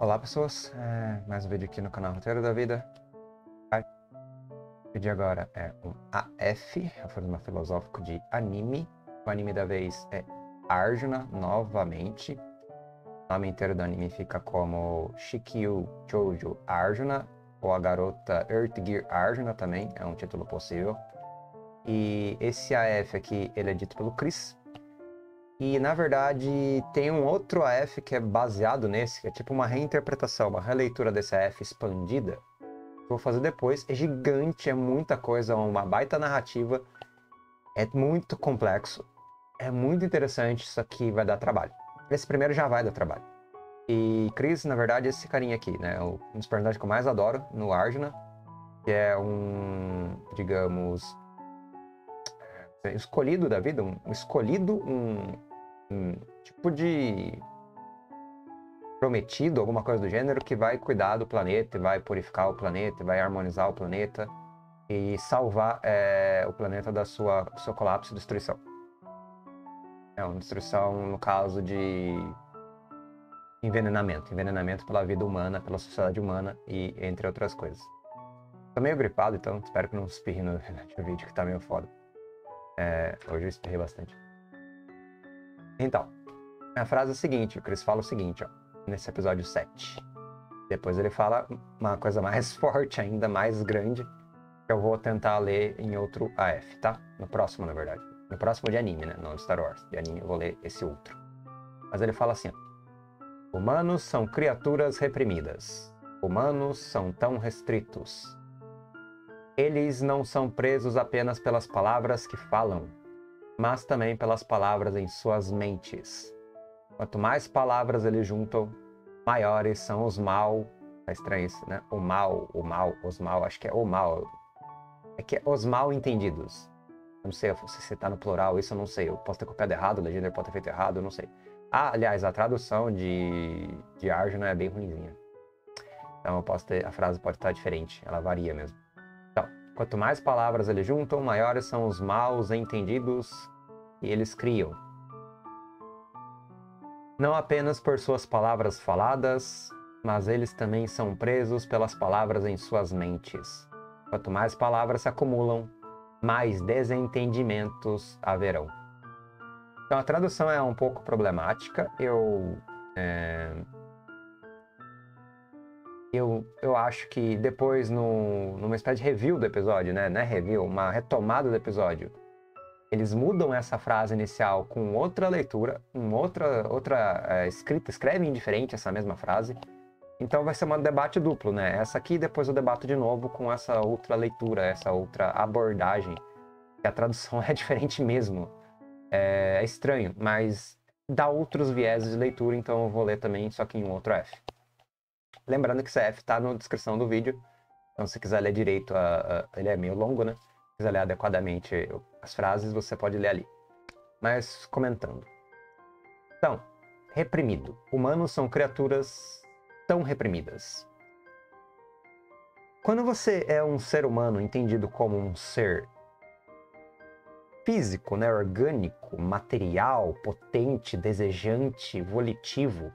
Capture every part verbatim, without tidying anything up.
Olá pessoas, é, mais um vídeo aqui no canal Roteiro da Vida. O vídeo agora é um A F, Aforisma Filosófico de Anime. O anime da vez é Arjuna, novamente. O nome inteiro do anime fica como Shikyu Shoujo Arjuna, ou a garota Earthgear Arjuna também, é um título possível. E esse A F aqui, ele é dito pelo Chris. E, na verdade, tem um outro A F que é baseado nesse, que é tipo uma reinterpretação, uma releitura desse A F expandida. Vou fazer depois. É gigante, é muita coisa, uma baita narrativa. É muito complexo. É muito interessante, isso aqui vai dar trabalho. Esse primeiro já vai dar trabalho. E Chris, na verdade, esse carinha aqui, né? Um dos personagens que eu mais adoro no Arjuna, que é um, digamos, escolhido da vida, um escolhido, um... um tipo de prometido, alguma coisa do gênero, que vai cuidar do planeta, vai purificar o planeta, vai harmonizar o planeta e salvar é, o planeta da sua, do seu colapso e destruição. É uma destruição no caso de envenenamento, envenenamento pela vida humana, pela sociedade humana e entre outras coisas. Tô meio gripado, então espero que não espirre no vídeo, que tá meio foda. É, hoje eu espirrei bastante. Então, a frase é a seguinte, o Chris fala o seguinte, ó, nesse episódio sete. Depois ele fala uma coisa mais forte ainda, mais grande, que eu vou tentar ler em outro A F, tá? No próximo, na verdade. No próximo de anime, né? Não de Star Wars. De anime eu vou ler esse outro. Mas ele fala assim, ó, humanos são criaturas reprimidas. Humanos são tão restritos. Eles não são presos apenas pelas palavras que falam, mas também pelas palavras em suas mentes. Quanto mais palavras eles juntam, maiores são os mal. É estranho isso, né? O mal, o mal, os mal, acho que é o mal. É que é os mal entendidos. Eu não sei se está no plural, isso eu não sei. Eu posso ter copiado errado, o legenda pode ter feito errado, eu não sei. Ah, aliás, a tradução de, de Arjuna é bem ruinzinha. Então eu posso ter, a frase pode estar diferente, ela varia mesmo. Então, quanto mais palavras eles juntam, maiores são os maus entendidos que eles criam. Não apenas por suas palavras faladas, mas eles também são presos pelas palavras em suas mentes. Quanto mais palavras se acumulam, mais desentendimentos haverão. Então a tradução é um pouco problemática. Eu, é... eu, eu acho que depois, no, numa espécie de review do episódio, né? Não é review, uma retomada do episódio, eles mudam essa frase inicial com outra leitura, uma outra, outra é, escrita, escrevem diferente essa mesma frase. Então vai ser um debate duplo, né? Essa aqui, depois eu debato de novo com essa outra leitura, essa outra abordagem. Que a tradução é diferente mesmo. É, é estranho, mas dá outros vieses de leitura, então eu vou ler também, só que em um outro F. Lembrando que esse F está na descrição do vídeo. Então se quiser ler direito, a, a, ele é meio longo, né? Se quiser ler adequadamente as frases, você pode ler ali. Mas comentando. Então, reprimido. Humanos são criaturas tão reprimidas. Quando você é um ser humano entendido como um ser físico, né, orgânico, material, potente, desejante, volitivo,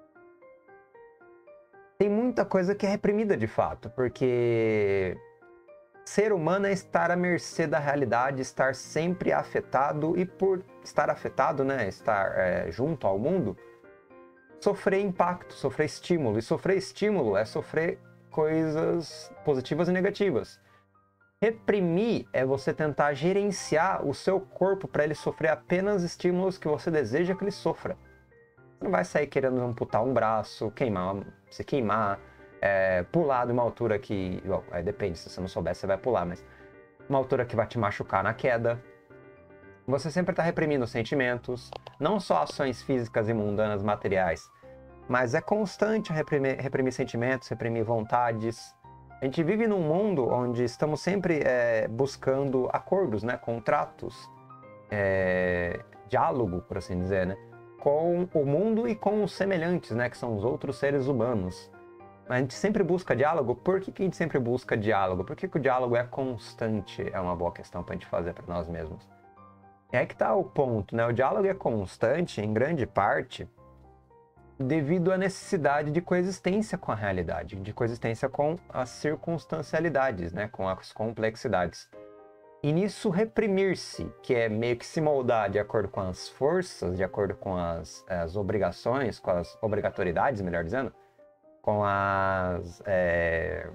tem muita coisa que é reprimida de fato, porque ser humano é estar à mercê da realidade, estar sempre afetado e por estar afetado, né, estar é, junto ao mundo, sofrer impacto, sofrer estímulo. E sofrer estímulo é sofrer coisas positivas e negativas. Reprimir é você tentar gerenciar o seu corpo para ele sofrer apenas estímulos que você deseja que ele sofra. Você não vai sair querendo amputar um braço, queimar, se queimar, é, pular de uma altura que... Bom, aí depende, se você não souber, você vai pular, mas uma altura que vai te machucar na queda. Você sempre está reprimindo sentimentos, não só ações físicas e mundanas, materiais, mas é constante reprimir, reprimir sentimentos, reprimir vontades. A gente vive num mundo onde estamos sempre é, buscando acordos, né, contratos, é, diálogo, por assim dizer, né, com o mundo e com os semelhantes, né, que são os outros seres humanos. A gente sempre busca diálogo. Por que que a gente sempre busca diálogo? Por que que o diálogo é constante? É uma boa questão para a gente fazer para nós mesmos. É aí que está o ponto, né? O diálogo é constante, em grande parte, devido à necessidade de coexistência com a realidade, de coexistência com as circunstancialidades, né? Com as complexidades. E nisso reprimir-se, que é meio que se moldar de acordo com as forças, de acordo com as, as obrigações, com as obrigatoriedades, melhor dizendo, com as é,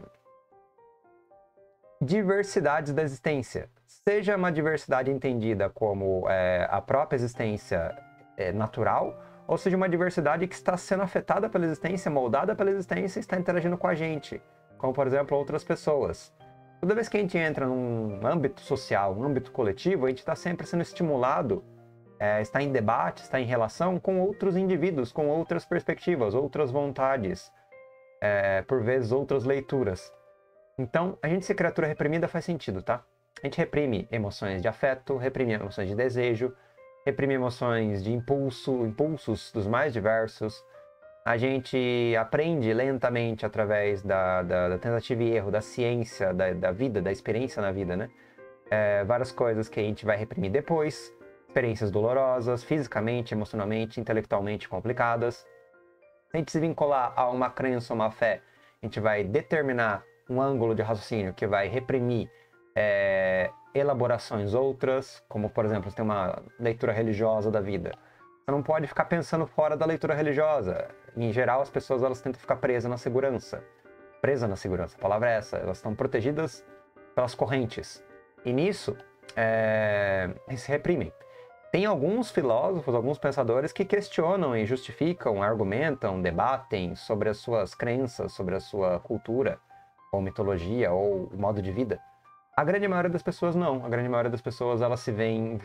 diversidades da existência. Seja uma diversidade entendida como é, a própria existência é, natural, ou seja uma diversidade que está sendo afetada pela existência, moldada pela existência e está interagindo com a gente, como por exemplo outras pessoas. Toda vez que a gente entra num âmbito social, um âmbito coletivo, a gente está sempre sendo estimulado, é, está em debate, está em relação com outros indivíduos, com outras perspectivas, outras vontades, é, por vezes outras leituras. Então, a gente ser criatura reprimida faz sentido, tá? A gente reprime emoções de afeto, reprime emoções de desejo, reprime emoções de impulso, impulsos dos mais diversos. A gente aprende lentamente através da, da, da tentativa e erro, da ciência, da, da vida, da experiência na vida, né? É, várias coisas que a gente vai reprimir depois, experiências dolorosas, fisicamente, emocionalmente, intelectualmente complicadas. Se a gente se vincular a uma crença, uma fé, a gente vai determinar um ângulo de raciocínio que vai reprimir é, elaborações outras, como, por exemplo, você tem uma leitura religiosa da vida. Você não pode ficar pensando fora da leitura religiosa. Em geral, as pessoas elas tentam ficar presas na segurança. Presas na segurança, a palavra é essa. Elas estão protegidas pelas correntes. E nisso, é, se reprimem. Tem alguns filósofos, alguns pensadores que questionam e justificam, argumentam, debatem sobre as suas crenças, sobre a sua cultura, ou mitologia, ou modo de vida. A grande maioria das pessoas não. A grande maioria das pessoas elas se veem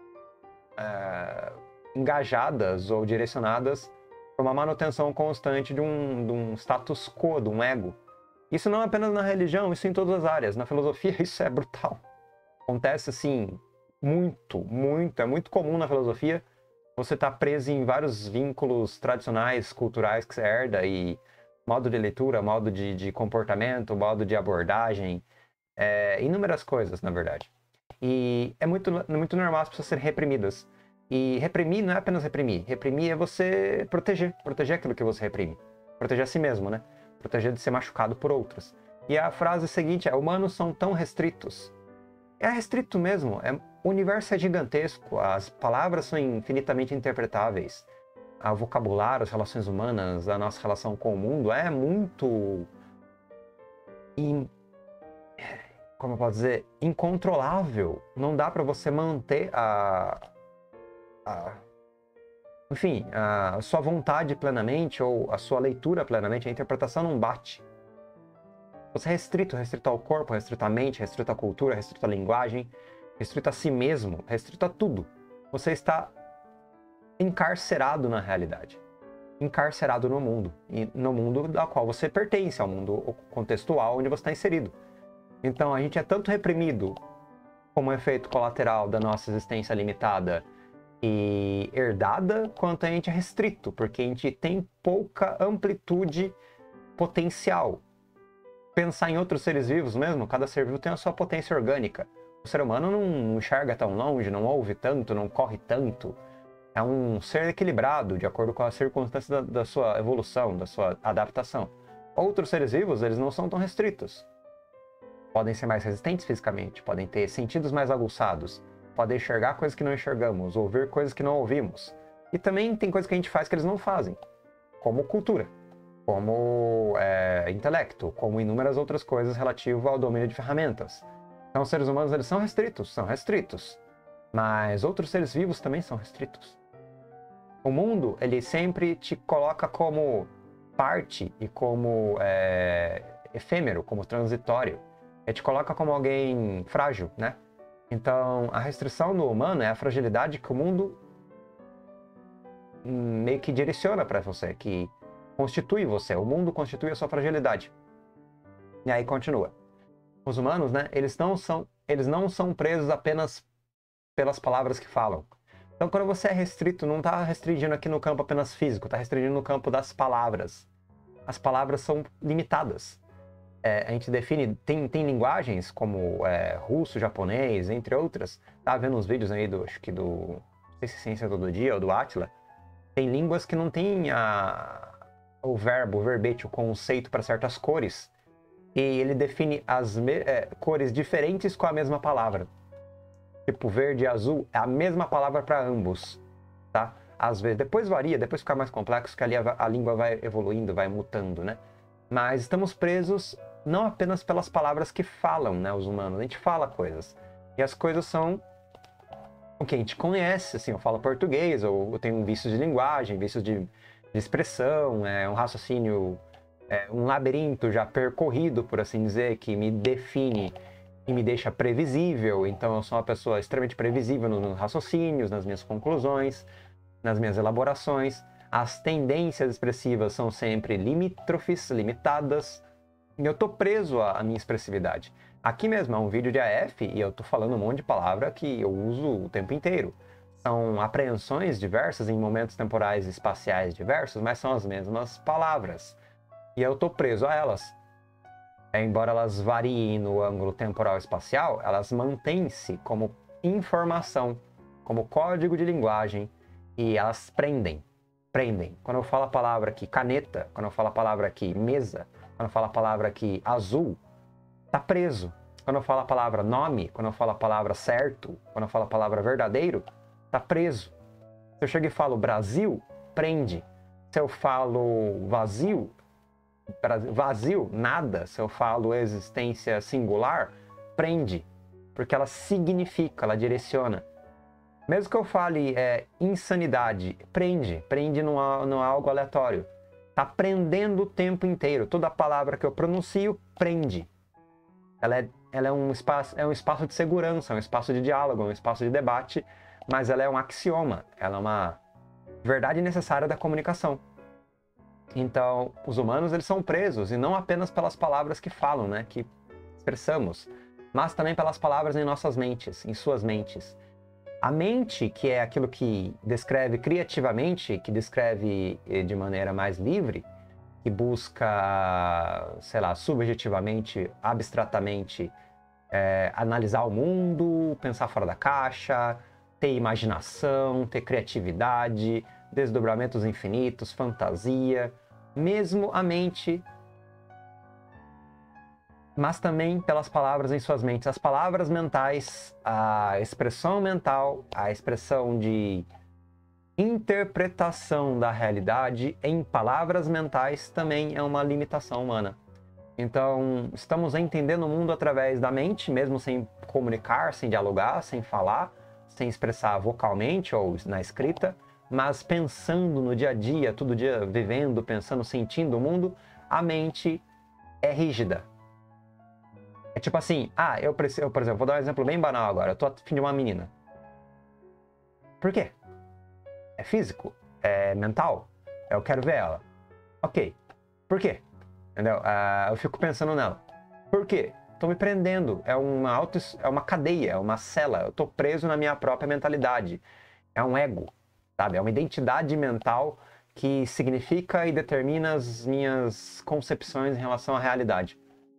é, engajadas ou direcionadas por uma manutenção constante de um, de um status quo, de um ego. Isso não é apenas na religião, isso em todas as áreas. Na filosofia isso é brutal. Acontece assim, muito, muito, é muito comum na filosofia você estar preso em vários vínculos tradicionais, culturais que você herda e modo de leitura, modo de, de comportamento, modo de abordagem, é, inúmeras coisas, na verdade. E é muito, muito normal as pessoas serem reprimidas. E reprimir não é apenas reprimir. Reprimir é você proteger. Proteger aquilo que você reprime. Proteger a si mesmo, né? Proteger de ser machucado por outros. E a frase seguinte é: humanos são tão restritos. É restrito mesmo. É, o universo é gigantesco. As palavras são infinitamente interpretáveis. O vocabulário, as relações humanas, a nossa relação com o mundo é muito... In... Como eu posso dizer? Incontrolável. Não dá para você manter a... a... Enfim, a sua vontade plenamente ou a sua leitura plenamente. A interpretação não bate. Você é restrito, restrito ao corpo, restrito à mente, restrito à cultura, restrito à linguagem, restrito a si mesmo, restrito a tudo. Você está encarcerado na realidade, encarcerado no mundo, e no mundo ao qual você pertence, ao mundo contextual onde você está inserido. Então a gente é tanto reprimido como efeito colateral da nossa existência limitada e herdada, quanto a gente é restrito, porque a gente tem pouca amplitude potencial. Pensar em outros seres vivos mesmo, cada ser vivo tem a sua potência orgânica. O ser humano não enxerga tão longe, não ouve tanto, não corre tanto. É um ser equilibrado, de acordo com as circunstâncias da, da sua evolução, da sua adaptação. Outros seres vivos, eles não são tão restritos. Podem ser mais resistentes fisicamente, podem ter sentidos mais aguçados, podem enxergar coisas que não enxergamos, ouvir coisas que não ouvimos. E também tem coisas que a gente faz que eles não fazem, como cultura, como é, intelecto, como inúmeras outras coisas relativas ao domínio de ferramentas. Então, os seres humanos, eles são restritos, são restritos. Mas outros seres vivos também são restritos. O mundo, ele sempre te coloca como parte e como é, efêmero, como transitório. Ele te coloca como alguém frágil, né? Então, a restrição do humano é a fragilidade que o mundo meio que direciona para você, que constitui você. O mundo constitui a sua fragilidade. E aí continua. Os humanos, né? Eles não são, eles não são presos apenas pelas palavras que falam. Então, quando você é restrito, não está restringindo aqui no campo apenas físico, está restringindo no campo das palavras. As palavras são limitadas. É, a gente define, tem, tem linguagens como é, russo, japonês, entre outras. Estava vendo uns vídeos aí do, acho que do, não sei se é Ciência Todo Dia ou do Átila. Tem línguas que não têm a, o verbo, o verbete, o conceito para certas cores. E ele define as é, cores diferentes com a mesma palavra. Tipo, verde e azul é a mesma palavra para ambos, tá? Às vezes, depois varia, depois fica mais complexo, que ali a, a língua vai evoluindo, vai mutando, né? Mas estamos presos não apenas pelas palavras que falam, né, os humanos. A gente fala coisas. E as coisas são o que a gente conhece, assim, eu falo português, ou eu tenho vícios de linguagem, vícios de, de expressão, é, um raciocínio, é, um labirinto já percorrido, por assim dizer, que me define e me deixa previsível. Então eu sou uma pessoa extremamente previsível nos meus raciocínios, nas minhas conclusões, nas minhas elaborações. As tendências expressivas são sempre limítrofes, limitadas, e eu tô preso à minha expressividade. Aqui mesmo é um vídeo de A F e eu tô falando um monte de palavra que eu uso o tempo inteiro. São apreensões diversas em momentos temporais e espaciais diversos, mas são as mesmas palavras. E eu tô preso a elas. É, embora elas variem no ângulo temporal e espacial, elas mantêm-se como informação, como código de linguagem, e elas prendem. Prendem. Quando eu falo a palavra aqui caneta, quando eu falo a palavra aqui mesa, quando eu falo a palavra aqui azul, tá preso. Quando eu falo a palavra nome, quando eu falo a palavra certo, quando eu falo a palavra verdadeiro, tá preso. Se eu chego e falo Brasil, prende. Se eu falo vazio, vazio, nada. Se eu falo existência singular, prende. Porque ela significa, ela direciona. Mesmo que eu fale é, insanidade, prende. Prende num, num algo aleatório. Tá prendendo o tempo inteiro. Toda palavra que eu pronuncio, prende. Ela é, ela é, um espaço, é um espaço de segurança, é um espaço de diálogo, é um espaço de debate, mas ela é um axioma, ela é uma verdade necessária da comunicação. Então, os humanos, eles são presos, e não apenas pelas palavras que falam, né, que expressamos, mas também pelas palavras em nossas mentes, em suas mentes. A mente, que é aquilo que descreve criativamente, que descreve de maneira mais livre, que busca, sei lá, subjetivamente, abstratamente, é, analisar o mundo, pensar fora da caixa, ter imaginação, ter criatividade, desdobramentos infinitos, fantasia, mesmo a mente, mas também pelas palavras em suas mentes. As palavras mentais, a expressão mental, a expressão de interpretação da realidade em palavras mentais também é uma limitação humana. Então, estamos entendendo o mundo através da mente, mesmo sem comunicar, sem dialogar, sem falar, sem expressar vocalmente ou na escrita, mas pensando no dia a dia, todo dia vivendo, pensando, sentindo o mundo, a mente é rígida. É tipo assim, ah, eu preciso, por exemplo, vou dar um exemplo bem banal agora, eu tô afim de uma menina. Por quê? É físico? É mental? Eu quero ver ela. Ok. Por quê? Entendeu? Uh, eu fico pensando nela. Por quê? Tô me prendendo. É uma, auto, é uma cadeia, é uma cela. Eu tô preso na minha própria mentalidade. É um ego, sabe? É uma identidade mental que significa e determina as minhas concepções em relação à realidade.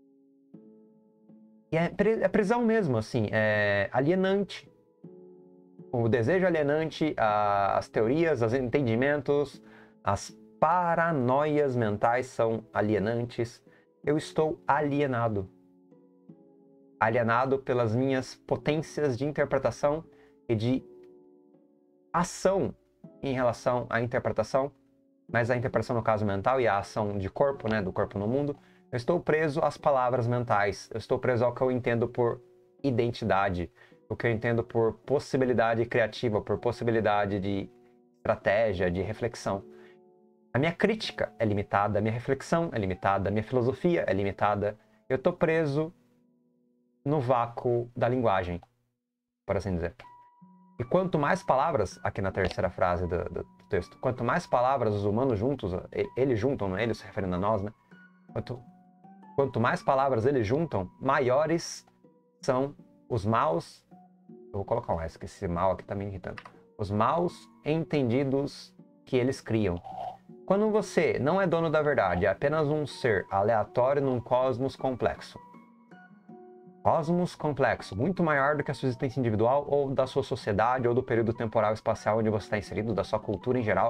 E é, é prisão mesmo, assim. É alienante. O desejo alienante, as teorias, os entendimentos, as paranoias mentais são alienantes. Eu estou alienado. Alienado pelas minhas potências de interpretação e de ação em relação à interpretação, mas a interpretação no caso mental e a ação de corpo, né, do corpo no mundo. Eu estou preso às palavras mentais. Eu estou preso ao que eu entendo por identidade, o que eu entendo por possibilidade criativa, por possibilidade de estratégia, de reflexão. A minha crítica é limitada, a minha reflexão é limitada, a minha filosofia é limitada. Eu estou preso no vácuo da linguagem, por assim dizer. E quanto mais palavras, aqui na terceira frase do, do texto, quanto mais palavras os humanos juntos, eles juntam, não é eles se referindo a nós, né? Quanto, quanto mais palavras eles juntam, maiores são os maus. Eu vou colocar um S, que esse mal aqui tá me irritando. Os maus entendidos que eles criam. Quando você não é dono da verdade, é apenas um ser aleatório num cosmos complexo. Cosmos complexo, muito maior do que a sua existência individual ou da sua sociedade ou do período temporal espacial onde você está inserido, da sua cultura em geral.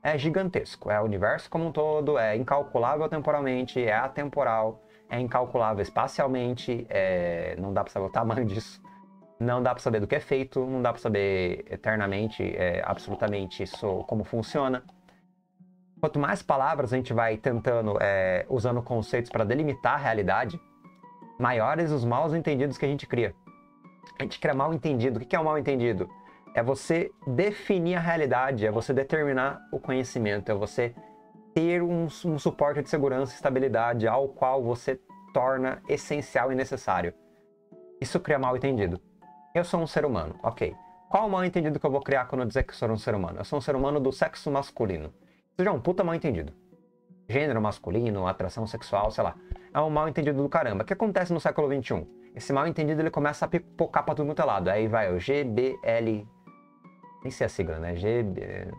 é gigantesco. É o universo como um todo, é incalculável temporalmente, é atemporal, é incalculável espacialmente, é... não dá para saber o tamanho disso. Não dá para saber do que é feito, não dá para saber eternamente, é, absolutamente, isso como funciona. Quanto mais palavras a gente vai tentando, é, usando conceitos para delimitar a realidade, maiores os mal entendidos que a gente cria. A gente cria mal entendido. O que é um mal entendido? É você definir a realidade, é você determinar o conhecimento, é você ter um, um suporte de segurança e estabilidade ao qual você torna essencial e necessário. Isso cria mal entendido. Eu sou um ser humano, ok. Qual o mal entendido que eu vou criar quando eu dizer que eu sou um ser humano? Eu sou um ser humano do sexo masculino. Isso já é um puta mal entendido. Gênero masculino, atração sexual, sei lá. É um mal entendido do caramba. O que acontece no século vinte e um? Esse mal entendido ele começa a pipocar pra tudo muito lado. Aí vai o G B L... Nem sei a sigla, né? G B...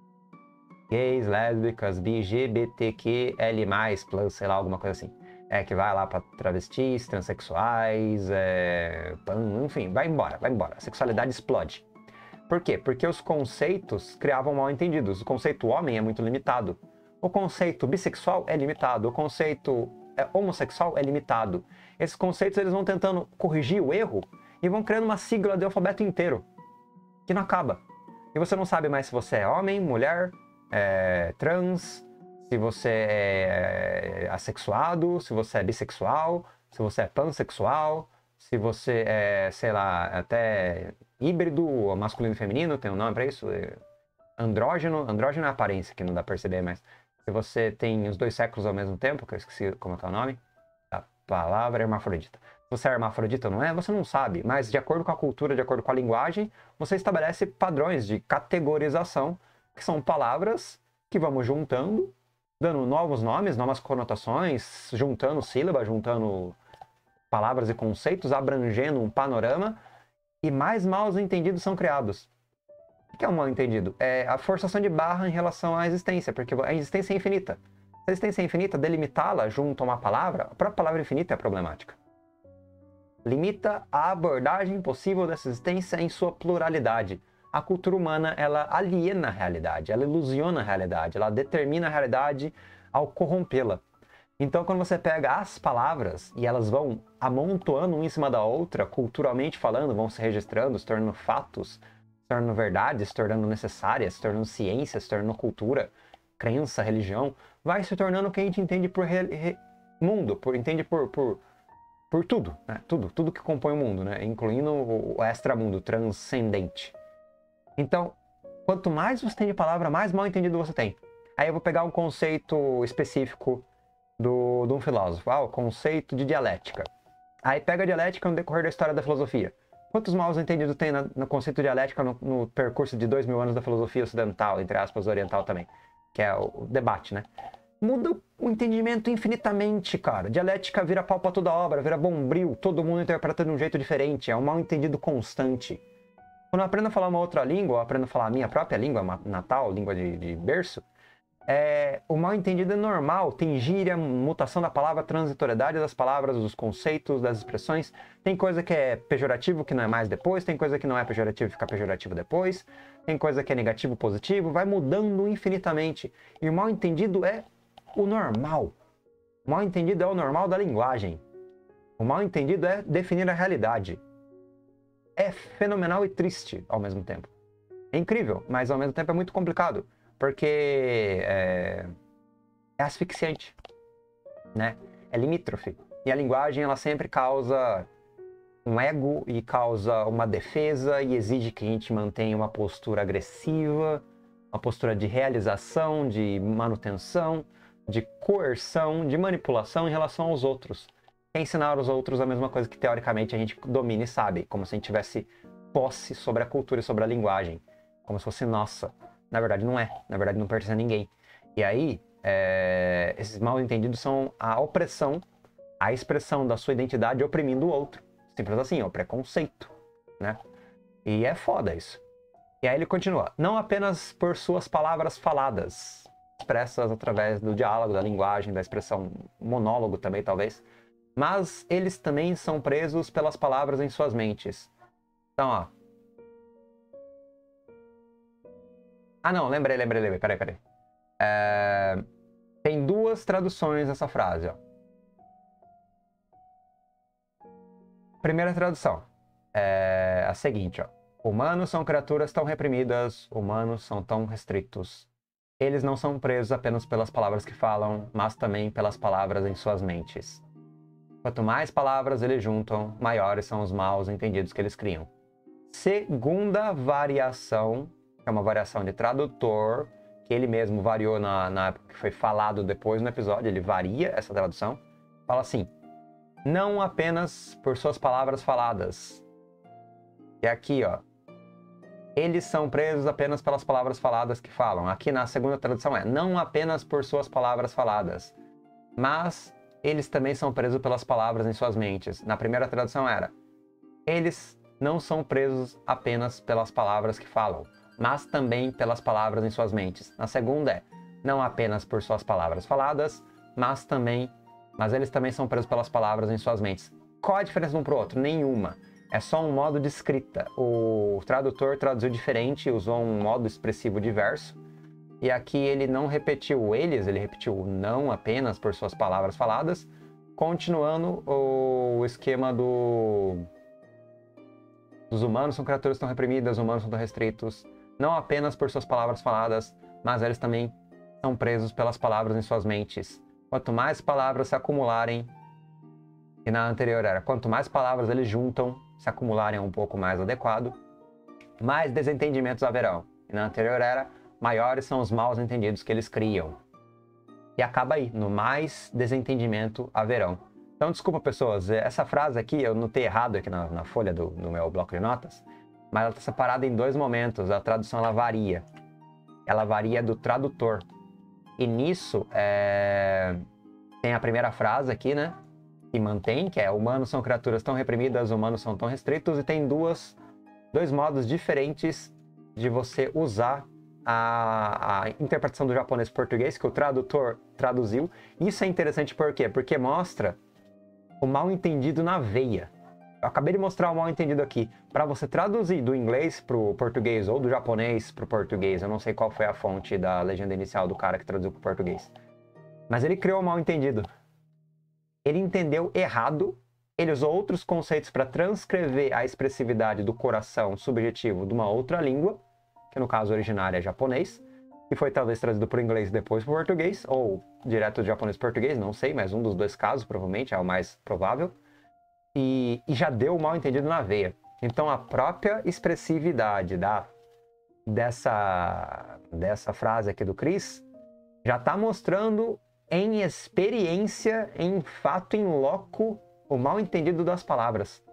Gays, lésbicas, bi, G B T Q L mais, plus, sei lá, alguma coisa assim. É, que vai lá pra travestis, transexuais, é... enfim, vai embora, vai embora. A sexualidade explode. Por quê? Porque os conceitos criavam mal entendidos. O conceito homem é muito limitado. O conceito bissexual é limitado. O conceito homossexual é limitado. Esses conceitos eles vão tentando corrigir o erro e vão criando uma sigla de alfabeto inteiro que não acaba. E você não sabe mais se você é homem, mulher, é, trans, se você é assexuado, se você é bissexual, se você é pansexual, se você é, sei lá, até híbrido, masculino e feminino, tem um nome pra isso? Andrógeno, andrógeno é a aparência, que não dá pra perceber, mas se você tem os dois sexos ao mesmo tempo, que eu esqueci como é que é o nome, a palavra é hermafrodita. Se você é hermafrodita ou não é, você não sabe, mas de acordo com a cultura, de acordo com a linguagem, você estabelece padrões de categorização, que são palavras que vamos juntando, dando novos nomes, novas conotações, juntando sílabas, juntando palavras e conceitos, abrangendo um panorama, e mais mal entendidos são criados. O que é um mal entendido? É a forçação de barra em relação à existência, porque a existência é infinita. Se a existência é infinita, delimitá-la junto a uma palavra, a própria palavra infinita é problemática. Limita a abordagem possível dessa existência em sua pluralidade. A cultura humana, ela aliena a realidade, ela ilusiona a realidade, ela determina a realidade ao corrompê-la. Então, quando você pega as palavras e elas vão amontoando uma em cima da outra, culturalmente falando, vão se registrando, se tornando fatos, se tornando verdades, se tornando necessárias, se tornando ciência, se tornando cultura, crença, religião, vai se tornando o que a gente entende por re, re, mundo, por, entende por, por, por tudo, né? Tudo, tudo que compõe o mundo, né? Incluindo o, o extramundo, transcendente. Então, quanto mais você tem de palavra, mais mal entendido você tem. Aí eu vou pegar um conceito específico do, de um filósofo, ah, o conceito de dialética. Aí pega a dialética no decorrer da história da filosofia. Quantos mal entendidos tem no, no conceito de dialética no, no percurso de dois mil anos da filosofia ocidental, entre aspas, oriental também, que é o, o debate, né? Muda o entendimento infinitamente, cara. Dialética vira pau pra toda obra, vira bombril, todo mundo interpreta de um jeito diferente, é um mal entendido constante. Quando eu aprendo a falar uma outra língua, eu aprendo a falar a minha própria língua natal, língua de, de berço, é, o mal entendido é normal, tem gíria, mutação da palavra, transitoriedade das palavras, dos conceitos, das expressões. Tem coisa que é pejorativo, que não é mais depois, tem coisa que não é pejorativo e fica pejorativo depois, tem coisa que é negativo, positivo, vai mudando infinitamente. E o mal entendido é o normal. O mal entendido é o normal da linguagem. O mal entendido é definir a realidade. É fenomenal e triste ao mesmo tempo. É incrível, mas ao mesmo tempo é muito complicado, porque é, é asfixiante, né? É limítrofe. E a linguagem, ela sempre causa um ego e causa uma defesa e exige que a gente mantenha uma postura agressiva, uma postura de realização, de manutenção, de coerção, de manipulação em relação aos outros. É ensinar aos outros a mesma coisa que teoricamente a gente domina e sabe, como se a gente tivesse posse sobre a cultura e sobre a linguagem, como se fosse nossa. Na verdade não é, na verdade não pertence a ninguém. E aí, é... esses mal entendidos são a opressão, a expressão da sua identidade oprimindo o outro. Simples assim, é o preconceito, né? E é foda isso. E aí ele continua, não apenas por suas palavras faladas, expressas através do diálogo, da linguagem, da expressão monólogo também talvez, mas eles também são presos pelas palavras em suas mentes. Então, ó. Ah, não, lembrei, lembrei, lembrei. Peraí, peraí. É... Tem duas traduções essa frase, ó. Primeira tradução é a seguinte, ó. Humanos são criaturas tão reprimidas, humanos são tão restritos. Eles não são presos apenas pelas palavras que falam, mas também pelas palavras em suas mentes. Quanto mais palavras eles juntam, maiores são os maus entendidos que eles criam. Segunda variação, que é uma variação de tradutor, que ele mesmo variou na, na época que foi falado depois no episódio, ele varia essa tradução. Fala assim, não apenas por suas palavras faladas. E aqui, ó, eles são presos apenas pelas palavras faladas que falam. Aqui na segunda tradução é, não apenas por suas palavras faladas, mas eles também são presos pelas palavras em suas mentes. Na primeira tradução era, eles não são presos apenas pelas palavras que falam, mas também pelas palavras em suas mentes. Na segunda é, não apenas por suas palavras faladas, mas também, mas eles também são presos pelas palavras em suas mentes. Qual a diferença de um para o outro? Nenhuma. É só um modo de escrita. O tradutor traduziu diferente, usou um modo expressivo diverso. E aqui ele não repetiu o eles, ele repetiu o não apenas por suas palavras faladas, continuando o esquema do... Os humanos são criaturas tão reprimidas, os humanos são tão restritos, não apenas por suas palavras faladas, mas eles também são presos pelas palavras em suas mentes. Quanto mais palavras se acumularem, e na anterior era, quanto mais palavras eles juntam, se acumularem é um pouco mais adequado, mais desentendimentos haverão. E na anterior era, maiores são os maus entendidos que eles criam. E acaba aí, no mais desentendimento haverão. Então, desculpa, pessoas, essa frase aqui, eu notei errado aqui na, na folha do, do meu bloco de notas, mas ela está separada em dois momentos, a tradução ela varia. Ela varia do tradutor. E nisso, é... tem a primeira frase aqui, né? Que mantém, que é humanos são criaturas tão reprimidas, humanos são tão restritos, e tem duas, dois modos diferentes de você usar a, a interpretação do japonês para português, que o tradutor traduziu. Isso é interessante por quê? Porque mostra o mal entendido na veia. Eu acabei de mostrar o mal entendido aqui. Para você traduzir do inglês para o português ou do japonês para o português, eu não sei qual foi a fonte da legenda inicial do cara que traduziu para o português, mas ele criou o mal entendido. Ele entendeu errado, ele usou outros conceitos para transcrever a expressividade do coração subjetivo de uma outra língua, que no caso originário é japonês, que foi talvez trazido para o inglês e depois para o português, ou direto do japonês para o português, não sei, mas um dos dois casos provavelmente é o mais provável, e, e já deu o mal entendido na veia. Então a própria expressividade da, dessa, dessa frase aqui do Chris já está mostrando em experiência, em fato, em loco, o mal entendido das palavras.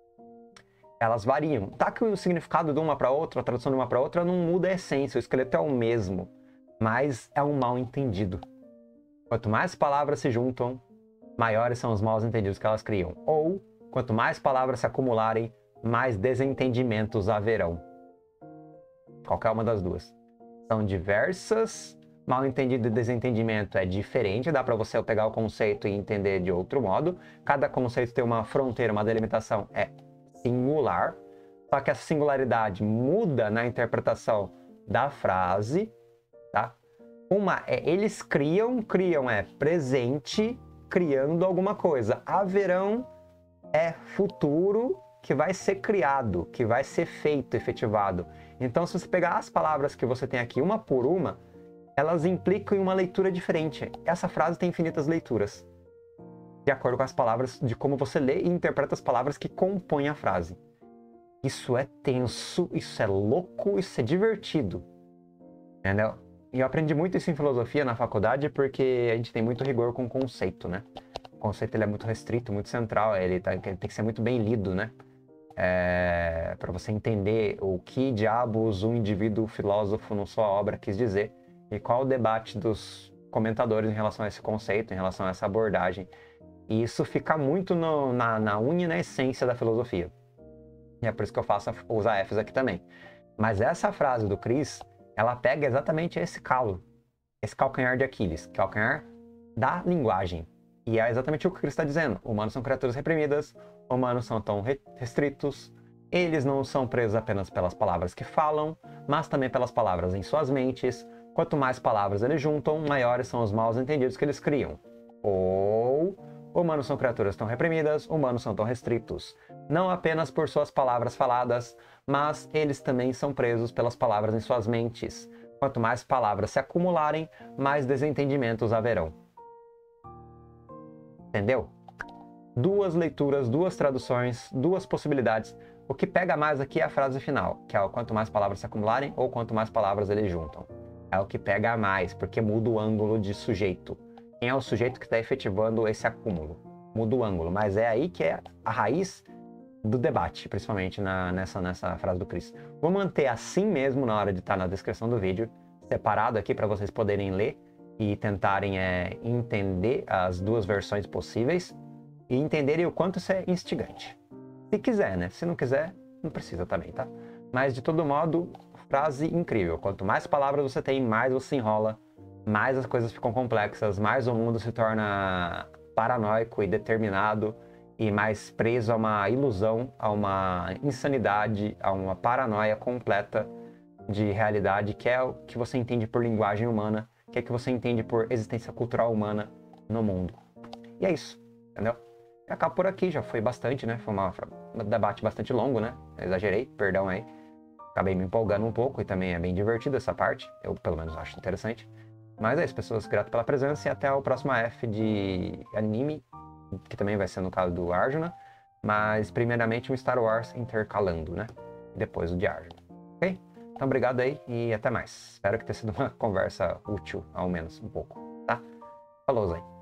Elas variam. Tá que o significado de uma para outra, a tradução de uma para outra, não muda a essência, o esqueleto é o mesmo, mas é um mal entendido. Quanto mais palavras se juntam, maiores são os mal entendidos que elas criam. Ou, quanto mais palavras se acumularem, mais desentendimentos haverão. Qualquer uma das duas. São diversas. Mal entendido e desentendimento é diferente, dá para você pegar o conceito e entender de outro modo. Cada conceito tem uma fronteira, uma delimitação, é singular. Só que essa singularidade muda na interpretação da frase, tá? Uma é eles criam, criam é presente, criando alguma coisa. Haverão é futuro que vai ser criado, que vai ser feito, efetivado. Então, se você pegar as palavras que você tem aqui uma por uma, elas implicam em uma leitura diferente. Essa frase tem infinitas leituras, de acordo com as palavras, de como você lê e interpreta as palavras que compõem a frase. Isso é tenso, isso é louco, isso é divertido. Entendeu? E eu aprendi muito isso em filosofia na faculdade, porque a gente tem muito rigor com o conceito, né? O conceito ele é muito restrito, muito central, ele, tá, ele tem que ser muito bem lido, né? É, para você entender o que diabos um indivíduo filósofo na sua obra quis dizer. E qual o debate dos comentadores em relação a esse conceito, em relação a essa abordagem. E isso fica muito no, na, na unha e na essência da filosofia. E é por isso que eu faço os A Fs aqui também. Mas essa frase do Chris, ela pega exatamente esse calo, esse calcanhar de Aquiles, calcanhar da linguagem. E é exatamente o que o Chris está dizendo. Humanos são criaturas reprimidas, humanos são tão restritos, eles não são presos apenas pelas palavras que falam, mas também pelas palavras em suas mentes. Quanto mais palavras eles juntam, maiores são os maus entendidos que eles criam. Ou humanos são criaturas tão reprimidas, humanos são tão restritos. Não apenas por suas palavras faladas, mas eles também são presos pelas palavras em suas mentes. Quanto mais palavras se acumularem, mais desentendimentos haverão. Entendeu? Duas leituras, duas traduções, duas possibilidades. O que pega mais aqui é a frase final, que é o quanto mais palavras se acumularem ou quanto mais palavras eles juntam. É o que pega mais, porque muda o ângulo de sujeito. Quem é o sujeito que está efetivando esse acúmulo? Muda o ângulo, mas é aí que é a raiz do debate, principalmente na, nessa, nessa frase do Chris. Vou manter assim mesmo na hora de estar na descrição do vídeo, separado aqui para vocês poderem ler e tentarem é, entender as duas versões possíveis e entenderem o quanto isso é instigante. Se quiser, né? Se não quiser, não precisa também, tá? Mas, de todo modo, frase incrível. Quanto mais palavras você tem, mais você enrola, mais as coisas ficam complexas, mais o mundo se torna paranoico e determinado e mais preso a uma ilusão, a uma insanidade, a uma paranoia completa de realidade, que é o que você entende por linguagem humana, que é o que você entende por existência cultural humana no mundo. E é isso, entendeu? E acabo por aqui, já foi bastante, né? Foi uma, um debate bastante longo, né? Eu exagerei, perdão aí. Acabei me empolgando um pouco e também é bem divertido essa parte. Eu, pelo menos, acho interessante. Mas é isso, pessoas, grato pela presença e até o próximo A F de anime, que também vai ser no caso do Arjuna. Mas, primeiramente, um Star Wars intercalando, né? Depois o de Arjuna. Ok? Então, obrigado aí e até mais. Espero que tenha sido uma conversa útil, ao menos um pouco, tá? Falou, Zé.